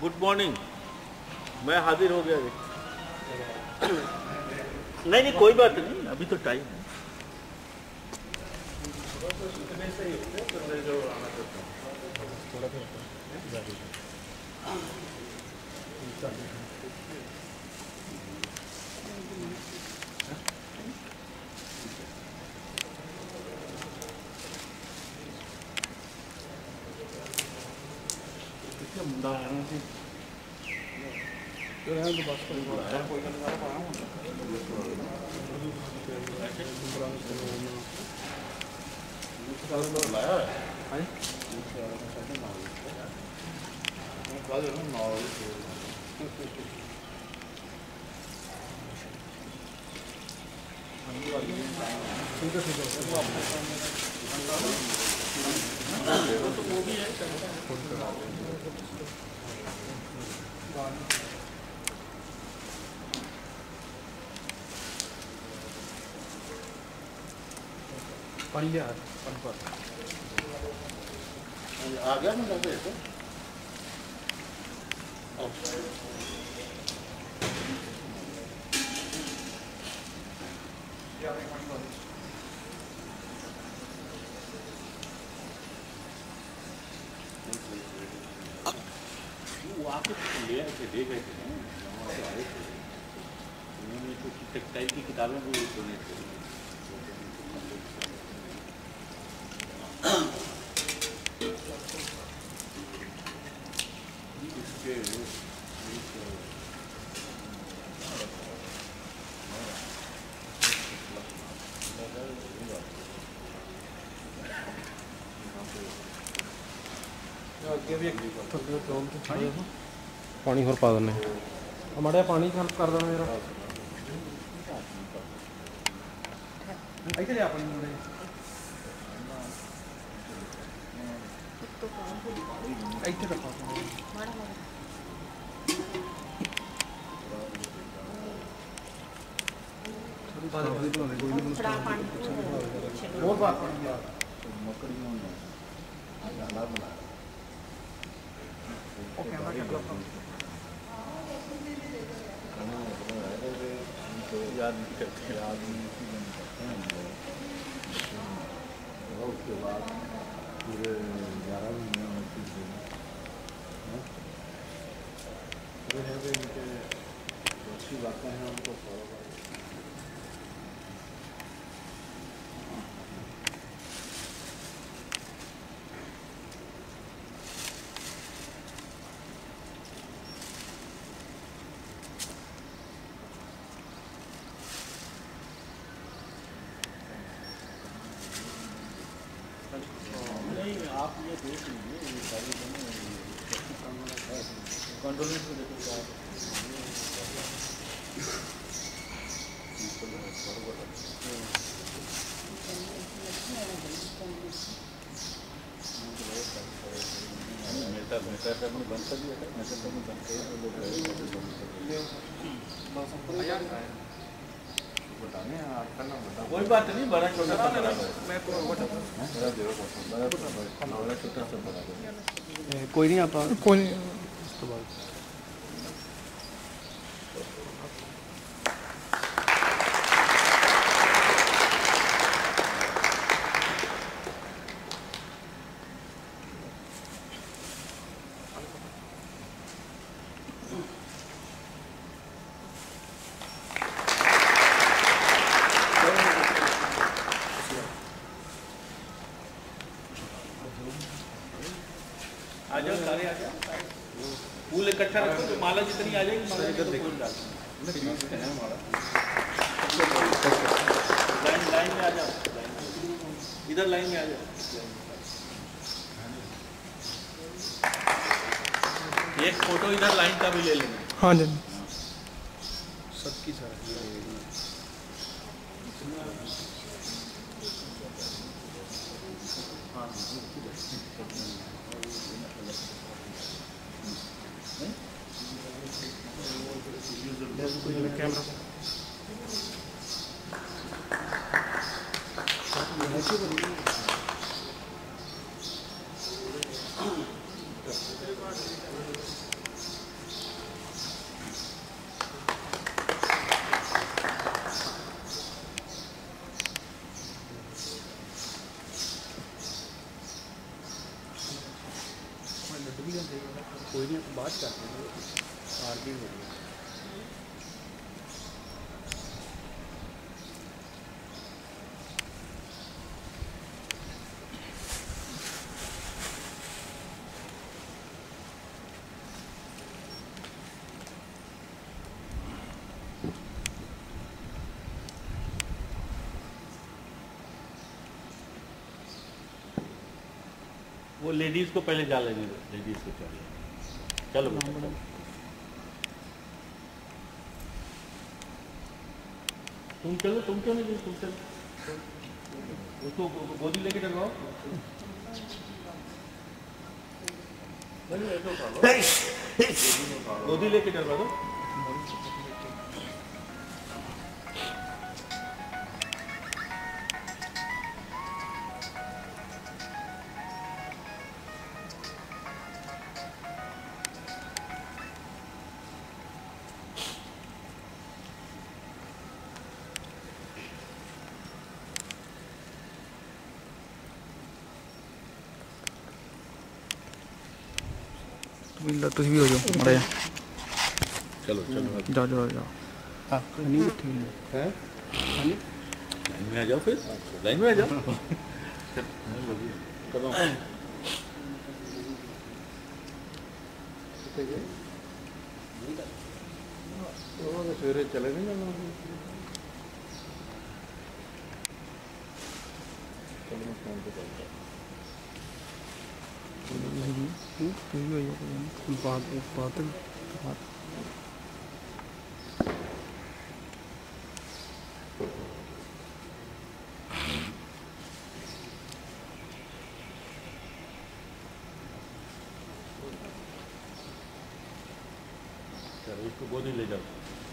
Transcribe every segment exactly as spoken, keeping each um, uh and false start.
Good morning. मैं हाजिर हो गया। नहीं नहीं कोई बात नहीं, अभी तो टाइम है। मुंडा है ना जी तो है तो बस कोई कोई कर रहा है मुझे लाया है हां बाद में ना ठीक है ठीक है तो वो भी है पानी लिया पानी पर आ गया ना घर पे वो आके ले आए थे, दे गए थे ना, वहाँ से आए थे। उन्होंने कुछ टेक्सटाइल की किताबें भी डोनेट करी। इसके पानी और पा देने हमारे पानी हेल्प कर देना मेरा इधर आ पानी मुंडे इधर रखो माड़ा माड़ा थोड़ा पानी और बात पानी यार मकड़ियों ने जाला बना ओके हमारे याद नहीं करते याद नहीं करते हैं और उसके बाद पूरे ग्यारह महीने में चीज़ पूरे हैं वे इनके अच्छी बातें हैं उनको फॉलो करें। नहीं आप ये देख लीजिए ये सारी कंट्रोलिंग को देखो क्या मेटा मेटा करने बंद कर दिया था मेटा करने बंद कर बताने आपका नाम बता कोई बात नहीं बड़ा छोटा मैं बड़ा छोटा सब बता कोई नहीं आप कोई नहीं उसके बाद आ जाओ सारे आ जाओ फूल इकट्ठा रखो तो माला जितनी आ जाएगी माला इधर फूल डाल लाइन लाइन में आ जाओ इधर लाइन में आ जाओ एक फोटो इधर लाइन का भी ले लेना। हाँ जी सबकी सारी कैमरा कोई नहीं बात करते हैं आरबी हो गया। वो लेडीज को पहले जा लेने दो, लेडीज को चलिए चलो चलो। तुम चलो, तुम क्यों नहीं, तुम चलो, उसको गोदी लेके डरवाओ। गोदी लेके डरवा दो। तुम भी हो जाओ मरा जा। चलो चलो जाओ जाओ जाओ। हाँ नहीं ठीक है, लाइन में आ जाओ, फिर लाइन में आ जाओ। करो सवेरे चले नहीं जाना। बात बात बात चलो इसको गोदी ले जाओ।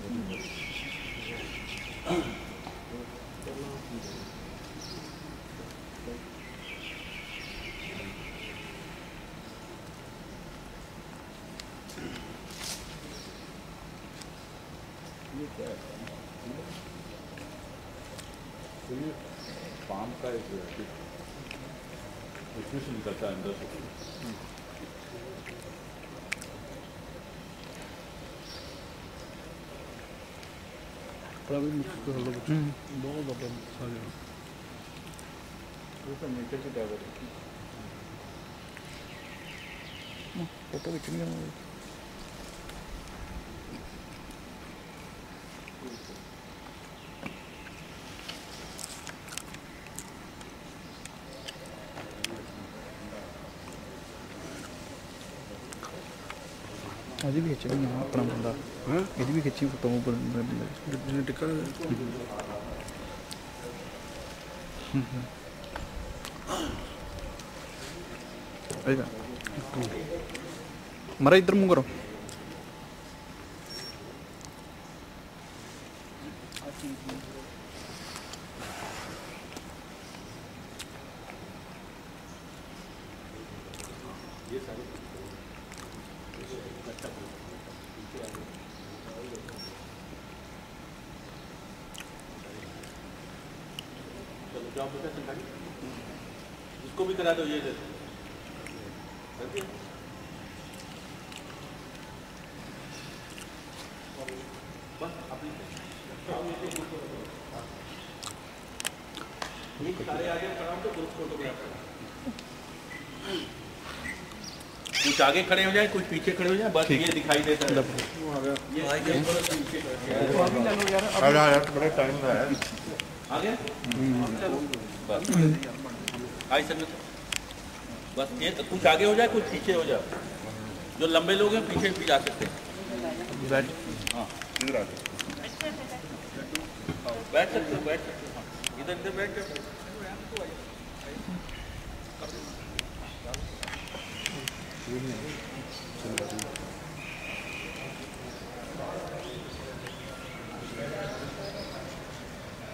ये पाम का एक उसमें से निकलता है अंदर से। बहुत ज़्यादा सारे नीचे की टावर फोटो खींचने अभी भी खिंची यहाँ अपना बंदा यदि भी खिंची फोटो ऊपर टिका मरा इधर मुँह करो। चलो जाओ बेटा संभाली, इसको भी करा दो ये जैसे। बस अपनी सारे आगे खड़ा हो तो ग्रुप फोटोग्राफ। कुछ आगे खड़े हो जाए, कुछ पीछे खड़े हो जाए, बस ये दिखाई देता है। बड़ा टाइम है आगे बस आई सर बस ये तो कुछ आगे हो जाए, कुछ पीछे हो जाए। जो लंबे लोग हैं पीछे भी जा सकते हैं। हाँ इधर आ बैठ सकते हो, बैठ सकते हो, इधर इधर बैठ जाओ।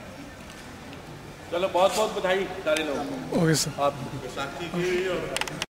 चलो बहुत बहुत बधाई सारे लोग। Okay sir. आप साथी की और